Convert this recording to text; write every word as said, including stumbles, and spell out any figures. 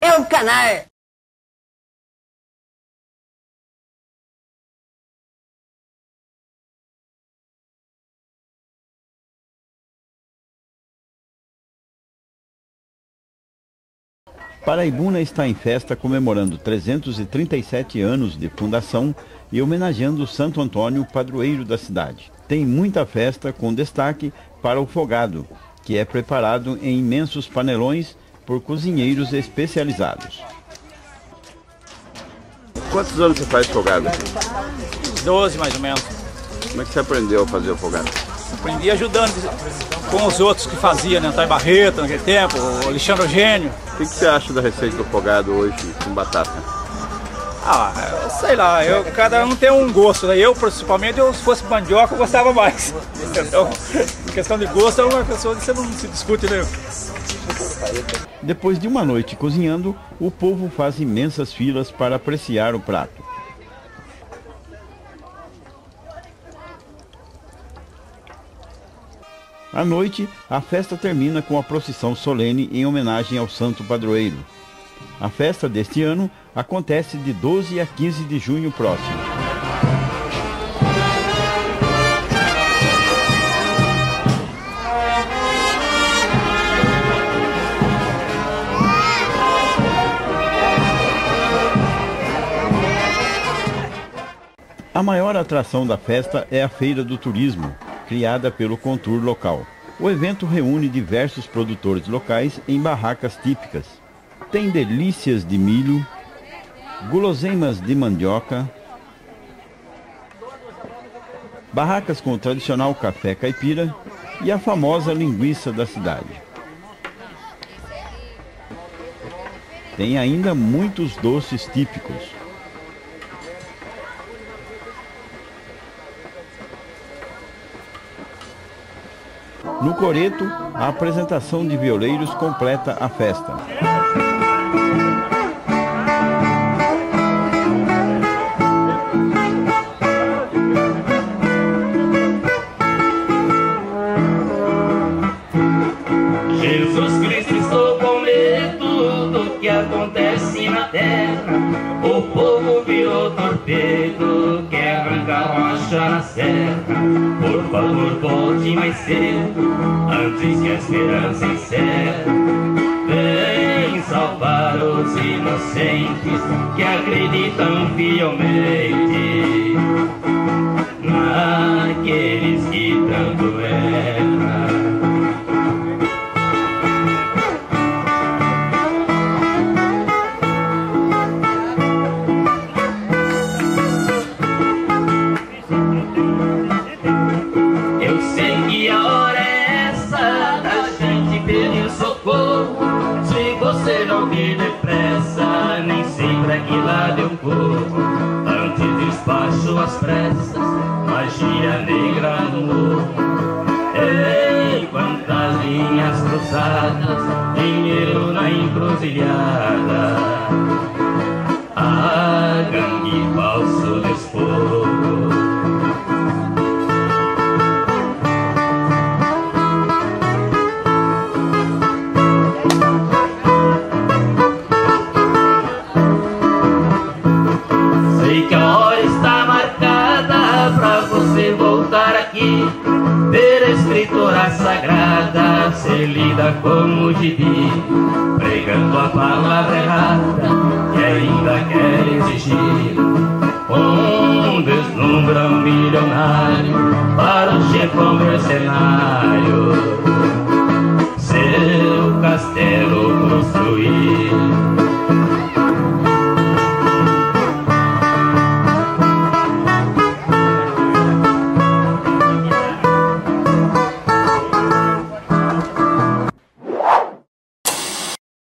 é um canalha. Paraibuna está em festa comemorando trezentos e trinta e sete anos de fundação e homenageando Santo Antônio, padroeiro da cidade. Tem muita festa com destaque para o fogado, que é preparado em imensos panelões por cozinheiros especializados. Quantos anos você faz fogado? doze mais ou menos. Como é que você aprendeu a fazer o fogado? Aprendi ajudando com os outros que faziam, né? Antônio Barreto naquele tempo, o Alexandre Eugênio. O que, que você acha da receita do fogado hoje com batata? Ah, eu sei lá, eu, cada um tem um gosto, né? Eu, principalmente, eu, se fosse mandioca, eu gostava mais. Então, em questão de gosto, é uma pessoa que você não se discute, né? Depois de uma noite cozinhando, o povo faz imensas filas para apreciar o prato. À noite, a festa termina com a procissão solene em homenagem ao santo padroeiro. A festa deste ano acontece de doze a quinze de junho próximo. A maior atração da festa é a Feira do Turismo, criada pelo Contur local. O evento reúne diversos produtores locais em barracas típicas. Tem delícias de milho, guloseimas de mandioca, barracas com o tradicional café caipira e a famosa linguiça da cidade. Tem ainda muitos doces típicos. No coreto, a apresentação de violeiros completa a festa. Jesus Cristo, estou com medo do que acontece na terra. O povo virou torpedo, quer arrancar rocha na serra. Por favor, volte mais cedo, antes que a esperança encerre. Vem salvar os inocentes que acreditam fielmente naqueles que tanto erram. Depressa, nem sempre aqui lá eu corro. Antes despacho as pressas, magia negra no morro. Ei, quantas linhas cruzadas, dinheiro na encruzilhada. Ah, gangue falso despojo. Ver a escritura sagrada ser lida como gibi, pregando a palavra errada e ainda quer exigir um deslumbrão milionário para o chefão mercenário.